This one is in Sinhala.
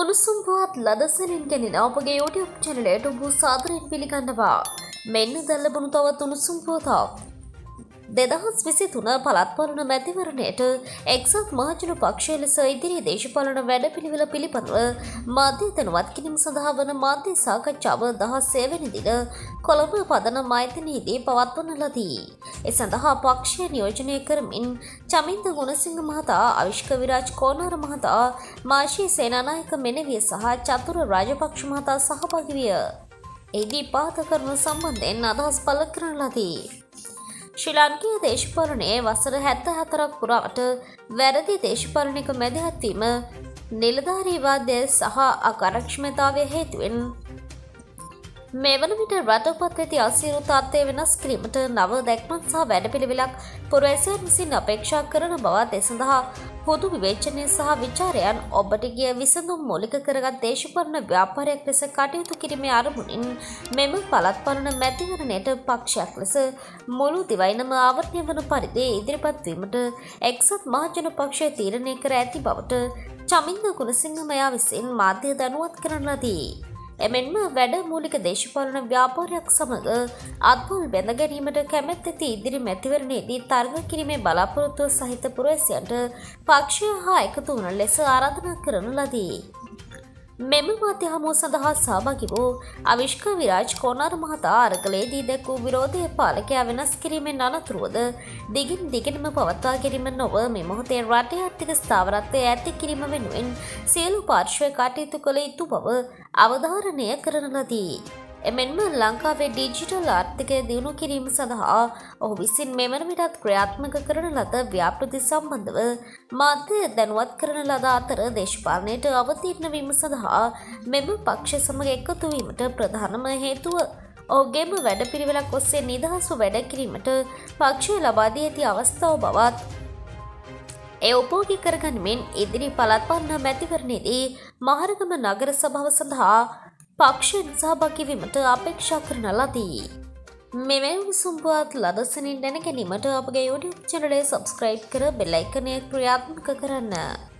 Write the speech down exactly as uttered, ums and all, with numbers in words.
උණුසුම් පුවත් ලදසනින් ගෙනෙන අපගේ YouTube චැනලයට ඔබ සාදරයෙන් පිළිගන්නවා. මෙන්න දැන් ලැබුණු තවත් උණුසුම් පුවතක්. දෙදහස් විසිතුන පළාත් පාලන මැතිවරණයට එක්සත් මහජන පක්ෂය ලෙස ඉදිරි දේශපාලන වැඩපිළිවෙල පිළිබඳව මාධ්‍ය දැනුවත් කිරීම සඳහා වන මාධ්‍ය සාකච්ඡාව දහසය වෙනි දින කොළඹ පදනම් ආයතනයේදී පවත්වන ලදී. ඒ සඳහා පක්ෂය නියෝජනය කරමින් චමින්ද ගුණසිංහ මහතා, අවිෂ්ක විරාජ් කෝනාර මහතා, මාෂී සේනානායක මෙනවිය සහ චතුර රාජපක්ෂ මහතා සහභාගී විය. එහිදී පාත කරුණු සම්බන්ධයෙන් අදහස් පළ කරන ලදී. ශ්‍රී ලාංකීය දේශපාලනයේ වසර හැත්තෑ හතරක් පුරාවට වැරදි දේශපාලනික මැදිහත්වීම, නිලධාරීවාදය සහ අකාර්යක්ෂමතාවය හේතුවෙන් මේ වන විට රටපත් ඇති අසීරු තත්ත්වය වෙනස් කිරීමට නව දැක්මක් සහ වැඩපිළිවෙලක් පුරවැසියන් විසින් අපේක්ෂා කරන බවත් ඒ සඳහා පොදු විවේචනය සහ විචාරයන් ඔබට ගිය විසඳුම් මූලික කරගත් දේශපාලන ව්‍යාපාරයක් ලෙස කටයුතු කිරීමේ අරමුණින් මෙම පළාත් පාලන මැතිවරණයට පක්ෂයක් ලෙස මුළු දිවයිනම ආවරණය වන පරිදි ඉදිරිපත් වීමට එක්සත් මහජන පක්ෂය තීරණය කර ඇති බවට චමින්ද ගුණසිංහ මයා විසින් මාධ්‍ය දැනුවත් කරන ලදී. එමෙන්ම වැඩ මූලික දේශපාලන ව්‍යාපාරයක් සමග අත්මුල් බැඳ ගැනීමට කැමැත්ත ඇති ඉදිරි මැතිවරණයේදී තරග කිරීමේ බලාපොරොත්තුව සහිත පුරවැසියන්ට පක්ෂය හා එකතු වන ලෙස ආරාධනා කරන ලදී. මෙම මාධ්‍ය හමුව සඳහා සහභාගී වූ අවිෂ්ක විරාජ් කෝනාර මහතා අරගලයේදී දැක් වූ විරෝධය පාලකයා වෙනස් කිරීමෙන් අනතුරුවද දිගින් දිගටම පවත්වා ගැනීම නොව මේ මොහොතේ රටේ ආර්ථික ස්ථාවරත්වය ඇති කිරීම වෙනුවෙන් සියලු පාර්ශ්ව කටයුතු කළ යුතු බව අවධාරණය කරන ලදී. එමෙන්ම ලංකාවේ ඩිජිටල් ආර්ථිකය දියුණු කිරීම සඳහා ඔහු විසින් මෙවන විටත් ක්‍රියාත්මක කරන ලද ව්‍යාපෘති සම්බන්ධව මාධ්‍ය දැනුවත් කරන ලද අතර දේශපාලනයට අවතීර්ණ වීම සඳහා මෙම පක්ෂ සමග එකතු වීමට ප්‍රධානම හේතුව ඔහුගේම වැඩපිළිවෙලක් ඔස්සේ නිදහස්ව වැඩ කිරීමට පක්ෂය ලබා දී ඇති අවස්ථාව බවත් ඒ උපෝගී කරගනිමින් ඉදිරි පළාත් පාලන මැතිවරණයේදී මහරගම නගර සභාව සඳහා පක්ෂයෙන් සහභාගී වීමට අපේක්ෂා කරන ලදී. මෙවැනි උණුසුම් පුවත් ලදසනින් දැන ගැනීමට අපගේ YouTube චැනලය සබ්ස්ක්‍රයිබ් කර බෙල් අයිකනය ක්‍රියාත්මක කරන්න.